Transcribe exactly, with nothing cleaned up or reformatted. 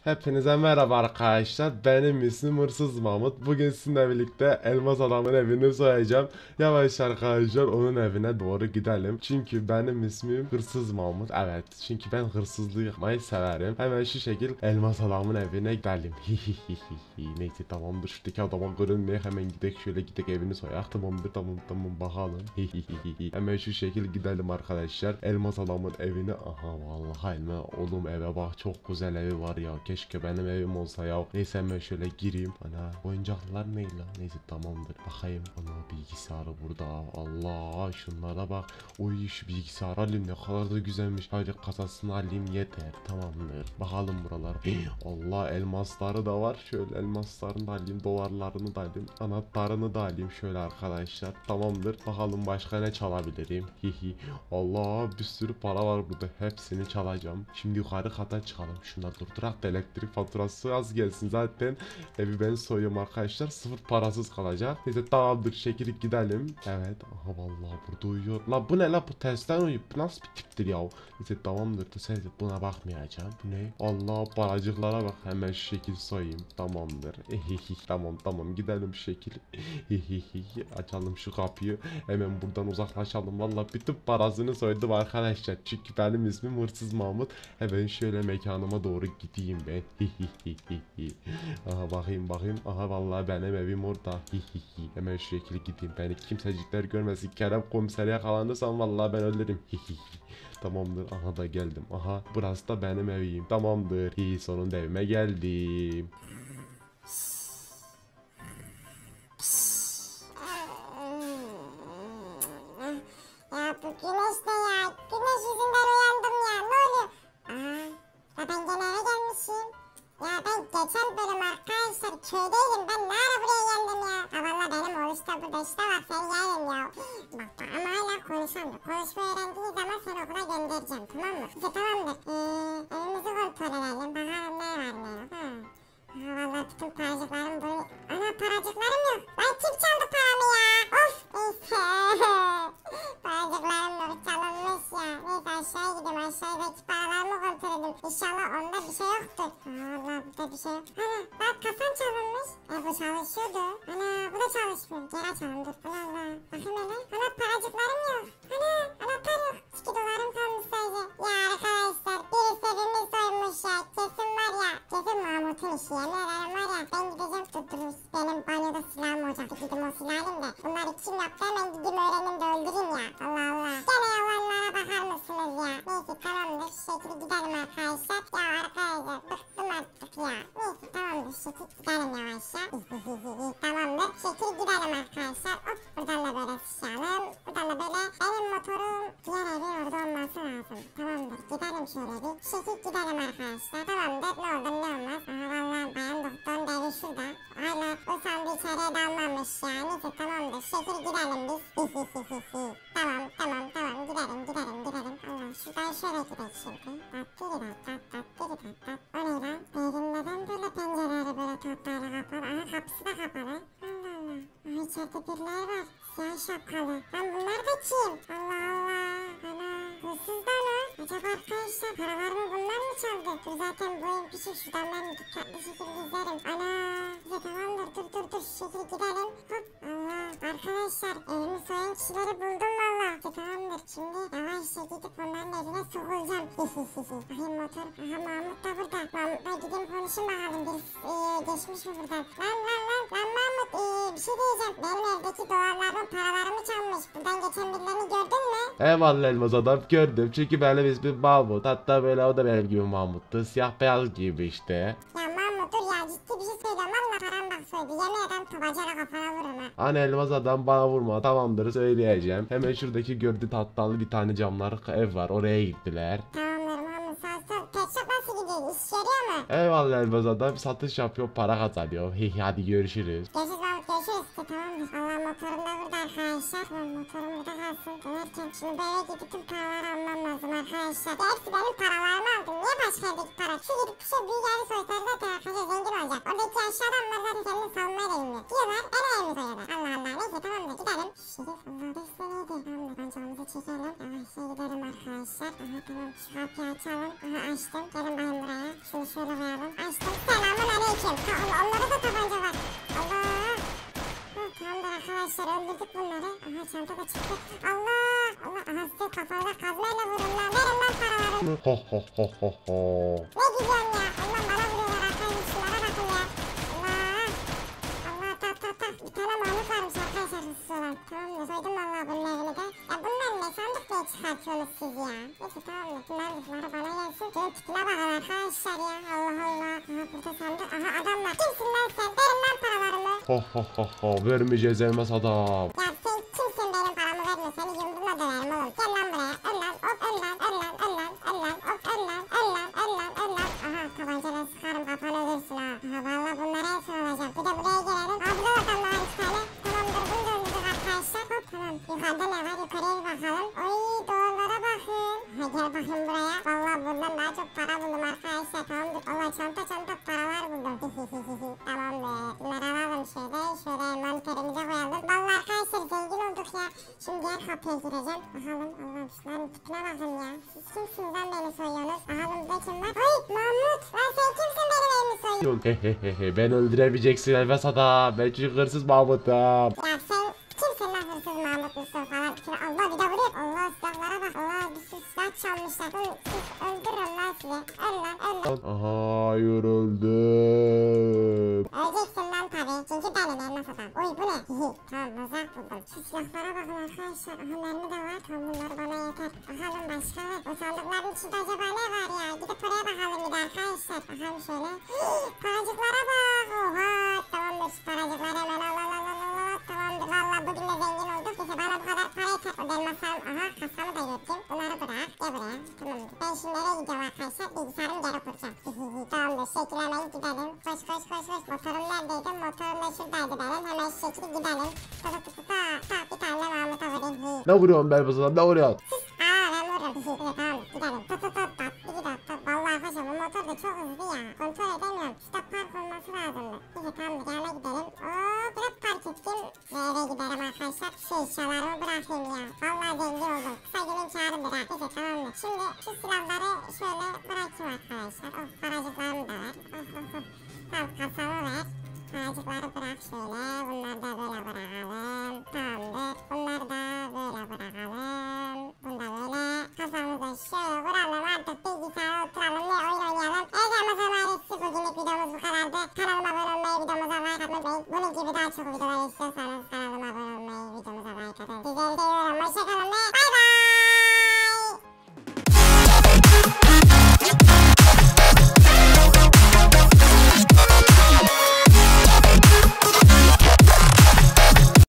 Hepinize merhaba arkadaşlar. Benim ismim Hırsız Mahmut. Bugün sizinle birlikte Elmas Adam'ın evini soyacağım. Yavaş arkadaşlar onun evine doğru gidelim. Çünkü benim ismim Hırsız Mahmut. Evet. Çünkü ben hırsızlığı yapmayı severim. Hemen şu şekil Elmas Adam'ın evine gidelim. Neyse tamamdır. Şuradaki adama görünmeye hemen gidelim. Şöyle gidelim evini soyak. Tamamdır tamam tamam bakalım. Hemen şu şekil gidelim arkadaşlar. Elmas Adam'ın evine. Aha vallahi elma. Oğlum eve bak. Çok güzel evi var ya. Keşke benim evim olsa ya. Neyse ben şöyle gireyim. Ana oyuncaklar ne lan? Neyse tamamdır. Bakayım. Ana bilgisayarı burada. Allah şunlara bak. Oy şu bilgisayarı alayım ne kadar da güzelmiş. Hadi kasasını alayım yeter. Tamamdır. Bakalım buralar. Allah elmasları da var. Şöyle elmaslarını da alayım. Dolarlarını da alayım. Anahtarını da alayım şöyle arkadaşlar. Tamamdır. Bakalım başka ne çalabilirim. Hihi. Allah bir sürü para var burada. Hepsini çalacağım. Şimdi yukarı kata çıkalım. Şunları durdurak da elektrik faturası az gelsin. Zaten evi ben soyuyorum arkadaşlar. Sıfır parasız kalacak. Neyse tamamdır. Şekillik gidelim. Evet. Aha vallahi burada uyuyor. La bu ne la bu tersten uyuyor. Bu nasıl bir tiptir ya? Neyse tamamdır. Neyse buna bakmayacağım. Bu ne? Allah paracıklara bak. Hemen şu şekil soyayım. Tamamdır. Tamam tamam gidelim şu şekil. Açalım şu kapıyı. Hemen buradan uzaklaşalım. Vallahi bütün parasını soydum arkadaşlar. Çünkü benim ismim Hırsız Mahmut. Hemen şöyle mekanıma doğru gideyim ben. Aha bakayım bakayım. Aha vallahi benim evim orada. Hemen şu şekilde gideyim. Beni kimsecikler görmesin. Kerem komisere yakalanırsam vallahi ben ölürüm. Tamamdır. Aha da geldim. Aha burası da benim evim. Tamamdır. İyi sonunda evime geldim. Ya bu güneş ne ya? Güneş yüzünden uyandım ya. Ne oluyor? Aa, ya ben gene eve gelmişim. Ya ben geçen bölüm arkadaşlar köydeydim. Ben ne ara buraya geldim ya? Ha valla benim oruçta burada işte bak sen yerim ya. Bak bak ama hala konuşamıyor. Konuşma öğrendiği zaman seni okula göndereceğim tamam mı? İşte tamamdır. Ee, evimizi kontrol edelim. Bakalım ne var ne yok. Ha. Ha valla bütün paracıklarım bunu... Ana paracıklarım yok. Lan kim çaldı paramı ya? Of neyse. Paracıklarım da çalınmış ya. Neyse aşağıya gideyim aşağıdaki paralarımı kontrol edeyim. İnşallah onda bir şey yoktur. Aa valla burada bir şey yok. Ana bak kasam çalınmış. E bu çalışıyordu. Ana bu da çalışmıyor. Geri açalım dur. Allah Allah. Bakayım hele. Ana paracıklarım yok. Ana anahtar yok. iki dolarım kalmış sadece. Ya arkadaşlar birisi evimi soymuş ya. Kesin var ya. Kesin Mahmut'un işi. Yemin ederim var ya. Ben gideceğim. Dur dur. Benim banyoda silahım olacaktı. Gideyim o silahı alayım da. Bunları kim yaptı hemen gideyim öğrenim de öldüreyim ya. Allah Allah. Gene yalanlara bakar mısınız ya? Neyse tamamdır. Şu şekilde gidelim arkadaşlar. Ya arkadaşlar bıktım artık ya. Neyse tamamdır. Şu şekilde gidelim yavaşça. Tamamdır. Şu şekilde gidelim arkadaşlar. Hop buradan da böyle sıçrayalım. Buradan da böyle. Benim motorum diğer evin orada olması lazım. Tamamdır. Gidelim şöyle bir. Şu şekilde gidelim arkadaşlar. Tamamdır. Ne olur ne olmaz. Aha valla bayan doktorun da evi şurada. Hala o sandığı içeriye dalmamış ya. Neyse tamamdır. Şu şekilde gidelim biz. Tamam tamam tamam gidelim gidelim gidelim. Allah şuradan şöyle gidelim şimdi. Tattiri tat tat tattiri tat tat. O ne lan? Evin neden böyle pencereleri böyle tatlarla kapalı? Aha kapısı da kapalı. Allah Allah. Aha içeride birileri var. Siyah şapkalı. Lan bunlar da kim? Allah Allah. Ana hırsız da mı? Acaba arkadaşlar paralarımı bunlar mı çaldı? Dur zaten bu ev küçük. Şuradan ben dikkatli şekilde izlerim. Ana. Bize tamamdır. Dur dur dur. Şu şekilde gidelim. Hop. Allah. Arkadaşlar evimi soyan kişileri buldum valla. İşte tamamdır. Şimdi yavaşça gidip onların evine sokulacağım. Bakayım motor. Aha Mahmut da burada. Mahmut'la gideyim konuşayım bakalım. Birisi ee, geçmiş mi buradan? Lan lan lan. Lan Mahmut ee, bir şey diyeceğim. Benim evdeki dolarlarımın paralarımı çalmış. Buradan geçen birilerini gördün mü? Eyvallah Elmas Adam gördüm. Çünkü benim ismim Mahmut. Hatta böyle o da benim gibi Mahmut'tu. Siyah beyaz gibi işte. Ya Mahmut dur ya ciddi bir şey söylüyorum. Valla param bak soydu. Yemin ederim tabancayla kafana vururum ha. Hani Elmas Adam bana vurma tamamdır söyleyeceğim. Hemen şuradaki gördüğü tatlı bir tane camları ev var oraya gittiler. Tamamdır Mahmut sağ ol. Pet shop nasıl gidiyor? İş yarıyor mu? Eyvallah Elmas Adam satış yapıyor para kazanıyor. Hadi görüşürüz. Görüşürüz Mahmut görüşürüz. İşte tamamdır. Allah motorum da burada arkadaşlar. Tamam motorum burada kalsın. Dönerken şimdi bu eve gidip tüm paraları almam lazım arkadaşlar. Ya hepsi benim paralarımı aldım. Niye başka evdeki para? Şu gidip şu büyük yeri soysalar zaten arkadaşlar zengin olacak. Oradaki yaşlı adamlar zaten kendini savunmaya da bilmiyor. Diyorlar el ayağımı soyuyorlar. Allah Allah neyse tamamdır gidelim. Şerif Allah da size neydi? Tamamdır bancamızı çekelim. Yavaşça gidelim arkadaşlar. Aha tamam şu kapıyı açalım. Aha açtım. Gelin bakayım buraya. Şunu şöyle koyalım. Açtım. Selamun aleyküm. Ha Allah onlarda da tabanca var. Allah. Tamamdır arkadaşlar öldürdük bunları. Aha çanta da çıktı. Allah. Allah aha size kafayla kazmayla vurun lan. Verin lan paralarını. Ho ho ho ho ho. Ne gidiyorsun ya? Allah bana vuruyorlar arkadaşlar. Şunlara bakın ya. Allah. Allah tak tak tak. Bir tane Mahmut varmış arkadaşlar hırsız olan. Tamamdır soydum valla bunun evini de. Ya bunlar ne sandık diye çıkartıyorsunuz siz ya. Neyse tamamdır. Bunlar bunları bana gelsin. Şunun tipine bakın arkadaşlar ya. Allah Allah. Aha burada sandık. Aha adam var. Kimsin lan sen? Verin lan paralarımı. Ho ho ho ho. Vermeyeceğiz elmas adam. Ya sen kimsin benim paramı verme seni yumruğuna döverim oğlum. Gel lan buraya. Öl lan hop öl lan öl lan öl lan öl lan hop öl lan öl lan öl lan öl lan. Aha tabancayla sıkarım kafanı ölürsün ha. Aha valla bunlara en son olacak. Bir de buraya gelelim. Aa burada adam var iki tane. Tamamdır bunu da öldürdük arkadaşlar. Hop tamam. Yukarıda ne var yukarıya bir bakalım. Oy doğrulara bakın. Ha gel bakın buraya. Valla buradan daha çok para buldum arkadaşlar. Tamamdır. Valla çanta çanta paralar buldum. Tamamdır. Bunları alalım şöyle. Şöyle maniterimize koyalım. Valla arkadaşlar zengin olduk ya. Şimdi diğer kapıya gireceğim. Bakalım Allah'ım şunların tipine bakın ya. Siz kimsiniz lan beni soyuyorsunuz? Bakalım burada kim var? Oy Mahmut. Lan sen kimsin benim evimi soyuyorsun? Hehehehe ben öldüremeyeceksin elmas adam. Ben çünkü hırsız Mahmut'um. Ya sen kimsin lan hırsız Mahmut Mustafa falan. Şimdi Allah bir de vuruyor. Allah silahlara bak. Allah bir sürü silah çalmışlar. Hı, siz öldürün lan sizi. Öl lan öl lan. Hayır öldüm. Öleceksin lan tabii. Çünkü benim elmas adam. Oy bu ne? Hihi. Tamam mızrak buldum. Şu silahlara bakın arkadaşlar. Aha mermi de var. Tamam bunlar bana yeter. Bakalım başka ne? O sandıkların içinde acaba ne var ya? Gidip oraya bakalım bir de arkadaşlar. Bakalım şöyle. Hii, paracıklara bak. Oha. Tamamdır şu paracıkları hemen al al al al al. Tamamdır. Valla bugün de zengin olduk. Neyse bana bu kadar para yeter. O elmaslarım. Aha kasamı da götüreyim. Bunları bırak. Gel buraya. Tamamdır. Ben şimdi nereye gidiyorum arkadaşlar? Bilgisayarımı geri kuracağım. Tamamdır. Şekil hemen gidelim. Koş koş koş koş. Motorum neredeydi? Motorum da şuradaydı benim. Hemen şu şekil gidelim. Ta ta ta ta ta. Ta bir tane Mahmut'a vurayım. Ne vuruyorsun be elmas adam ne vuruyorsun? Aa ben vururum. Tamam gidelim. Ta ta ta ta. Bir dakika. Vallahi arkadaşlar bu motor da çok hızlı ya. Kontrol edemiyorum. Stop park olması lazımdı. Neyse tamamdır. Yana gidelim. Oo biraz park ettim. Ve eve giderim arkadaşlar. Şu eşyalarımı bırakayım ya. Vallahi zengin oldum. Kısa günün kârıdır ha. Neyse tamamdır. Şimdi şu silahları şöyle bırakayım arkadaşlar. Oh paracıklarım da var. Oh oh oh. Tamam kasamı ver. Paracıkları bırak şöyle. Bunları da böyle bırakalım. Tamamdır. Bunları da böyle bırakalım. Bunu da böyle. Kasamızı da şöyle kuralım. Artık bilgisayara oturalım ve oyun oynayalım. Evet Amazon ailesi bugünlük videomuz bu kadardı. Kanalıma abone olmayı, videomuza like atmayı unutmayın. Bunun gibi daha çok videolar istiyorsanız kanalıma abone olmayı, videomuza like atın. Sizleri seviyorum. Hoşçakalın ve